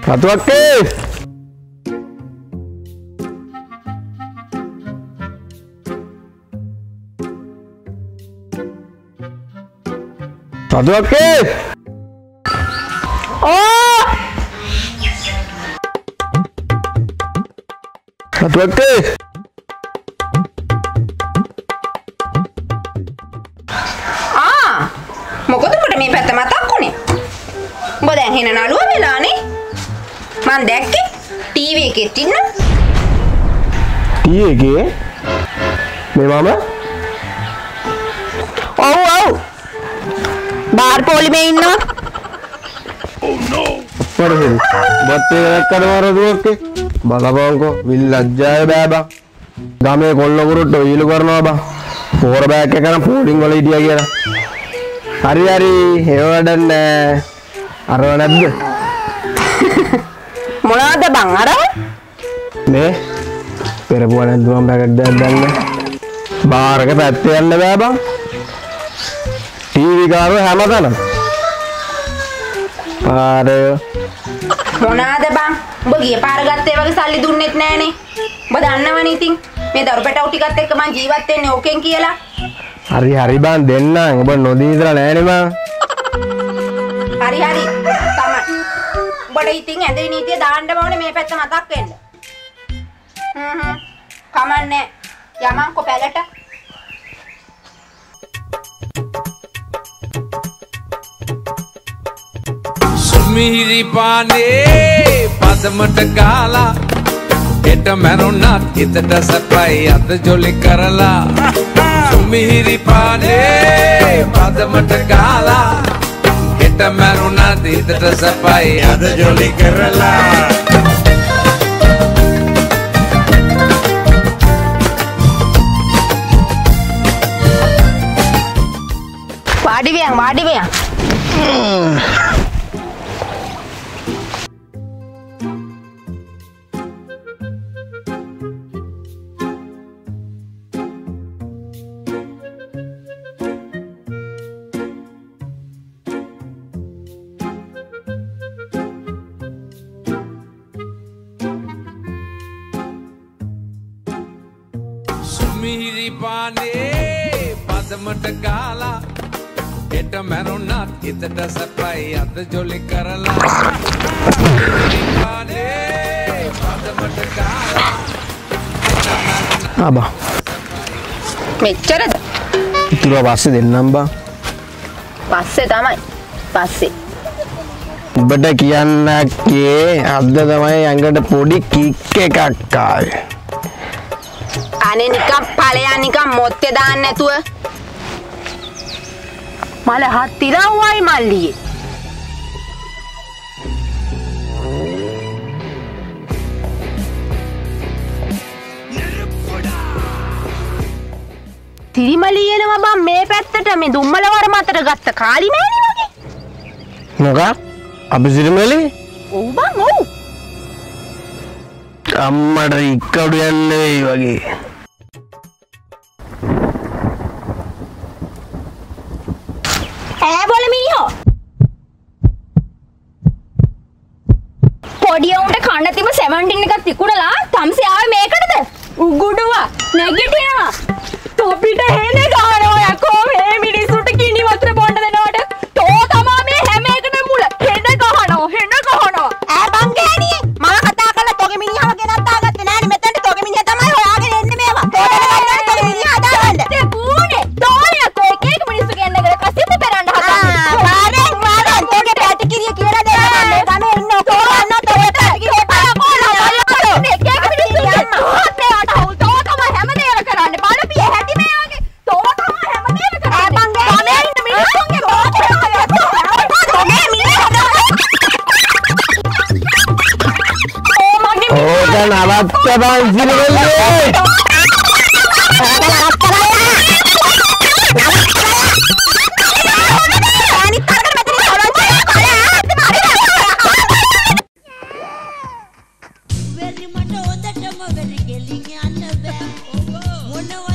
Satu oke. Satu oke. Oh. Satu oke. මොකද උඹට මේ පැත්ත මතක් වුනේ? උඹ දැන් හින නළුව වෙලානේ. මං දැක්කේ ටීවී එකෙත් ඉන්න. ටීවී එකේ? මේ මම? ඔව්. බාර් පොලිමේ ඉන්නවා. Oh no. පරහෙල්. බත් එක දැක්කද මරදුවක්කේ? බලපංකෝ විල්ලජ්ජාය බෑ බං. ගමේ කොල්ලකුරුට ඔයිලු කරනවා බං. පෝර බෑග් එක කරන් පෝඩින් වල හිටියා කියලා. හරි ඒව වැඩක් නෑ. අරව නැද්ද? මොනවද බං අරව? මේ පෙරපුවා නැද්දුවම් පැකට් දෙකක් ගන්න. බාර් එක පැත්තේ යන්න බෑ බං. ටීවී කාරව හැමතැනම. පාරය මොනවාද බං? උඹ ගිය පාර ගත්තේ වගේ සල්ලි දුන්නෙත් නෑනේ. උඹ දන්නවනේ ඉතින් මේ දරු පැටවු ටිකත් එක්ක මං ජීවත් වෙන්නේ ඕකෙන් කියලා. හරි බං දෙන්නම්. ඔබ නොදී ඉඳලා නෑනේ බං. හරි තමයි. උඹට ඉතින් ඇදේ නීතිය දාන්න ඕනේ මේ පැත්ත මතක් වෙන්න. කමන්නේ. යමන්කෝ පැලට. සුමිහිරි පානේ පදමට ගාලා හෙට මැරුණත් හිතට සැපයි අද ජොලි කරලා සුමිහිරි පානේ පදමට ගාලා හෙට මැරුණත් හිතට සැපයි අද ජොලි කරලා වාඩි වෙයන් සුමිහිරි පානේ පදමට ගාලා හෙට මැරුණත් හිතට සැපයි අද ජොලි කරලා සුමිහිරි පානේ පදමට ගාලා ආබා මෙච්චරද? ඉතුරු පස්සේ දෙන්නම් බං. පස්සේ තමයි. පස්සේ. ඔබට කියන්නකේ අද තමයි ඇඟට පොඩි කික් එකක් ආවේ. අනේ නිකන් ඵලයන් නිකන් මොත්තේ දාන්න නැතුව. මල හත්තිරව්වයි මල්ලියේ. තිරිමලී එනවා බං මේ පැත්තට මේ දුම්මල වරම අතර ගත්ත කාලි මෑණි වගේ. මොකක්? අපි සිරිමලී? ඔව් බං ඔව්. අම්මට ඉක්කඩු යන්නේ වෙයි වගේ. बोले मिनिहो පොඩි උන්ට කන්න තිබ්බ 17 එකක් තිකුණලා තම්සේ ආවේ මේකටද උගුඩුවා නැගිටිනවා තොපිට හේනේ ගහනවා යකෝ මේ මිනිස්සුන්ට කිනි වතුර බොන්න දෙනවට තෝ තමා මේ හැම එකටම මුල හෙන ගහනවා ඈ බං ගෑණියේ මම කතා කරලා තෝගේ මිනිහව ගෙනත් ආගත්තේ නෑනේ මෙතනට තෝගේ මිනිහා තමයි හොයාගෙන එන්නේ මේවා තෝරන ගන්න තෝගේ මිනිහා හදාගන්න ඒ කූනේ තෝරයකෝ එක එක මිනිස්සු ගෙන්නගෙන කසිත පෙරන්න හදන්නේ මාරෙන් තෝගේ පැටිකිරිය කියලා දෙන්න මේ ගමේ ඉන්න ඔක්කොම තෝගේ පැටිකිරිය පාකොලා එක එක මිනිස්සු ගෙන්න හොත් මේවට හවුල් තෝ තමයි හැමදේම කරන්නේ බලපිය හැටි මේ වගේ තෝ තමයි හැමදේම කරන්නේ බං ගමේ ඉන්න මිනිස්සුන්ගේ තෝගේ ඕක නවත්ත බං සිරිමල්ලේ වෙරි මට හොදටම වෙරි ගෙලින් යන්න බෑ මොනවා